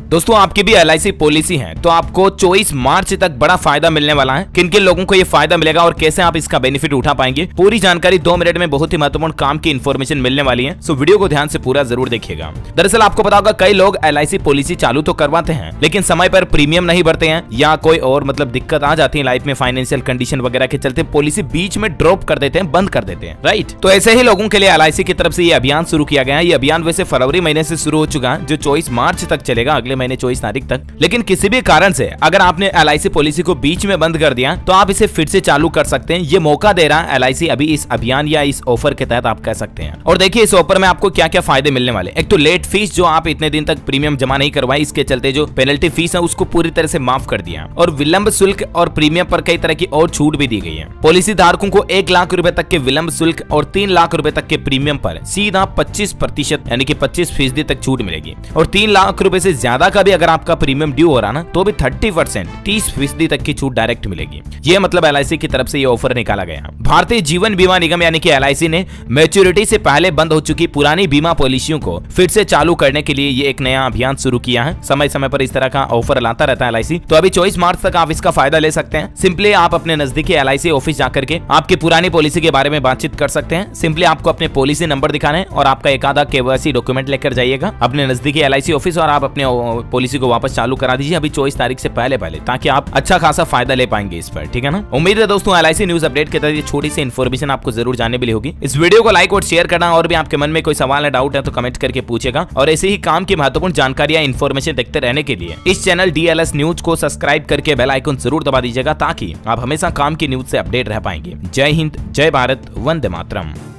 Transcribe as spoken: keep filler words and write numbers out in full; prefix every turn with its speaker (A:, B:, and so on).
A: दोस्तों आपकी भी एल आई सी पॉलिसी है तो आपको चौबीस मार्च तक बड़ा फायदा मिलने वाला है। किन किन लोगों को ये फायदा मिलेगा और कैसे आप इसका बेनिफिट उठा पाएंगे, पूरी जानकारी दो मिनट में बहुत ही महत्वपूर्ण काम की इन्फॉर्मेशन मिलने वाली है। सो वीडियो को ध्यान से पूरा जरूर देखिएगा। दरअसल आपको पता होगा कई लोग एल आई सी पॉलिसी चालू तो करवाते हैं लेकिन समय पर प्रीमियम नहीं भरते हैं या कोई और मतलब दिक्कत आ जाती है लाइफ में, फाइनेंशियल कंडीशन वगैरह के चलते पॉलिसी बीच में ड्रॉप कर देते हैं, बंद कर देते हैं, राइट। तो ऐसे ही लोगों के लिए एल आई सी की तरफ से ये अभियान शुरू किया गया है। ये अभियान वैसे फरवरी महीने से शुरू हो चुका है जो चौबीस मार्च तक चलेगा, अगले महीने चौबीस तारीख तक। लेकिन किसी भी कारण से अगर आपने एल आई सी पॉलिसी को बीच में बंद कर दिया तो आप इसे फिर से चालू कर सकते हैं। ये मौका दे रहा है एल आई सी अभी इस अभियान या इस ऑफर के तहत, आप कह सकते हैं। और देखिए इस ऑफर में आपको क्या क्या फायदे मिलने वाले। एक तो लेट फीस, जो आप इतने दिन तक प्रीमियम जमा नहीं करवाए इसके चलते जो पेनल्टी फीस है उसको पूरी तरह से माफ कर दिया। और विलंब शुल्क और प्रीमियम पर कई तरह की और छूट भी दी गई है। पॉलिसी धारकों को एक लाख रुपए तक के विलंब शुल्क और तीन लाख रुपए तक के प्रीमियम पर सीधा पच्चीस प्रतिशत यानी कि पच्चीस फीसदी तक छूट मिलेगी। और तीन लाख रुपए से ज्यादा का भी अगर आपका प्रीमियम ड्यू हो रहा ना तो भी थर्टी परसेंट तीस फीसदी तक की छूट डायरेक्ट मिलेगी। ये मतलब एल आई सी की तरफ से ये ऑफर निकाला गया। भारतीय जीवन बीमा निगम यानी कि एल आई सी ने मैच्योरिटी से पहले बंद हो चुकी पुरानी बीमा पॉलिसियों को फिर से चालू करने के लिए ये एक नया अभियान शुरू किया है। समय समय पर इस तरह का ऑफर लाता रहता है एल आई सी। तो अभी चौबीस मार्च तक आप इसका फायदा ले सकते हैं। सिंपली आप अपने नजदीकी एल आई सी ऑफिस जाकर के आपकी पुरानी पॉलिसी के बारे में बातचीत कर सकते हैं। सिंपली आपको अपने पॉलिसी नंबर दिखाना है और आपका एक आधा के वाई सी डॉक्यूमेंट लेकर जाइएगा अपने नजदीकी एल आई सी ऑफिस और आप अपने पॉलिसी को वापस चालू करा दीजिए अभी चौबीस तारीख से पहले पहले, ताकि आप अच्छा खासा फायदा ले पाएंगे इस पर, ठीक है ना। उम्मीद है दोस्तों L I C news update के तहत ये छोटी सी इन्फॉर्मेशन आपको जरूर जानने मिली होगी। इस वीडियो को लाइक और शेयर करना, और भी आपके मन में कोई सवाल है, डाउट है तो कमेंट करके पूछेगा। और ऐसे ही काम की महत्वपूर्ण जानकारी या इन्फॉर्मेशन देखते रहने के लिए इस channel D L S news को सब्सक्राइब करके बेल आइकन जरूर दबा दीजिएगा ताकि आप हमेशा काम की न्यूज से अपडेट रह पाएंगे। जय हिंद, जय भारत, वंदे मातरम।